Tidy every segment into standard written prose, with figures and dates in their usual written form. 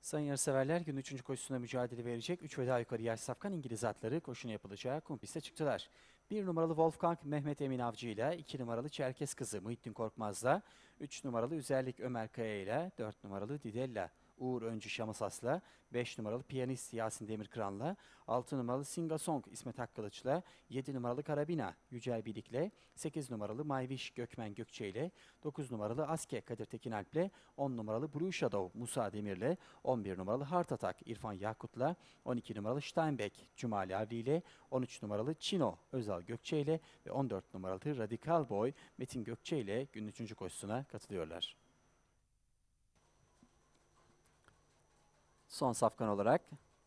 Sayın yarışseverler günün 3. koşusunda mücadele verecek 3 ve daha yukarı yaş safkan İngiliz atları koşunu yapılacağı kum piste çıktılar. 1 numaralı Wolfgang Mehmet Emin Avcı ile 2 numaralı Çerkes Kızı Muhittin Korkmaz'la 3 numaralı Üzerlik Ömer Kaya ile 4 numaralı Didella Uğur Öncü Şamasas'la 5 numaralı piyanist Yasin Demirkıran'la 6 numaralı Singa Song İsmet Hakkılıç'la 7 numaralı Karabina Yücel Bilik'le 8 numaralı Mayviş Gökmen Gökçe ile 9 numaralı Aske Kadir Tekin Alp'le 10 numaralı Blue Shadow Musa Demir'le 11 numaralı Heart Attack İrfan Yakut'la 12 numaralı Steinbeck Cumali Avri ile 13 numaralı Çino Özal Gökçe ile ve 14 numaralı Radikal Boy Metin Gökçe ile günün 3. koşusuna katılıyorlar. Son safkan olarak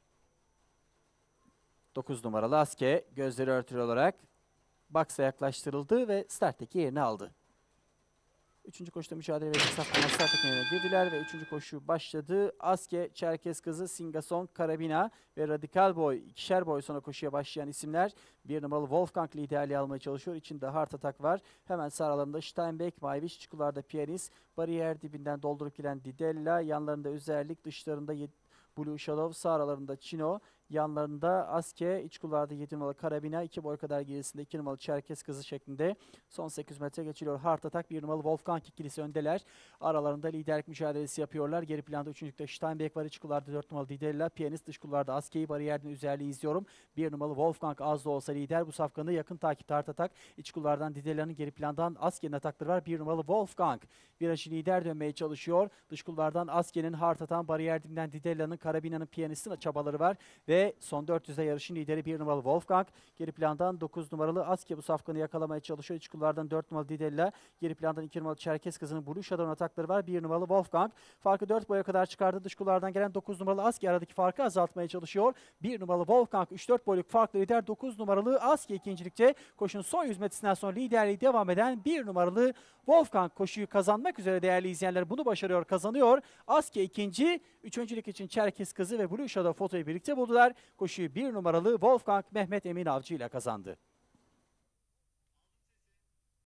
9 numaralı Aske gözleri örtülü olarak box'a yaklaştırıldı ve starttaki yerini aldı. 3. koşuda mücadele verecek safkanlar start teknelerine girdiler ve 3. koşu başladı. Aske, Çerkes Kızı, Singasong, Karabina ve Radikal Boy, ikişer boy sonra koşuya başlayan isimler. 1 numaralı Wolfgang liderliği almaya çalışıyor. İçinde Heart Attack var. Hemen sağ aralarında Steinbeck, Mayviş, çukurlarda Piyanist, bariyer dibinden doldurup gelen Didella, yanlarında Üzerlik, dışlarında Blue Shadow, sağ aralarında Çino, yanlarında Aske, iç kulvarda 7 numaralı Karabina, 2 boy kadar gerisinde 2 numaralı Çerkes Kızı şeklinde son 800 metre geçiliyor. Heart Attack 1 numaralı Wolfgang ikilisi öndeler. Aralarında liderlik mücadelesi yapıyorlar. Geri planda 3. Steinbeck var. İç kulvarda 4 numaralı Didella, piyanist dış kulvarda Aske'yi bariyerden üzerliği izliyorum. 1 numaralı Wolfgang az da olsa lider. Bu safkanı yakın takipte Heart Attack. İç kulvardan Didella'nın geri plandan Aske'nin atakları var. 1 numaralı Wolfgang virajı lider dönmeye çalışıyor. Dış kulvardan Aske'nin Heart Attack'ın bariyer dibinden Didella'nın, Karabina'nın, piyanistin çabaları var. Ve son 400'de yarışın lideri 1 numaralı Wolfgang. Geri plandan 9 numaralı Aske bu safkanı yakalamaya çalışıyor. İç kulvardan 4 numaralı Didella. Geri plandan 2 numaralı Çerkes Kızı'nın Blue Shadow'un atakları var. 1 numaralı Wolfgang. Farkı 4 boya kadar çıkardı. Dış kulvardan gelen 9 numaralı Aske aradaki farkı azaltmaya çalışıyor. 1 numaralı Wolfgang 3-4 boyluk farklı lider. 9 numaralı Aske ikincilikte. Koşunun son 100 metresinden sonra liderliği devam eden 1 numaralı Wolfgang koşuyu kazanmak üzere değerli izleyenler. Bunu başarıyor, kazanıyor. Aske ikinci, üçüncülük için Çerkes Kızı ve Blue Shadow fotoyu birlikte buldular. Koşuyu 1 numaralı Wolfgang Mehmet Emin Avcı ile kazandı.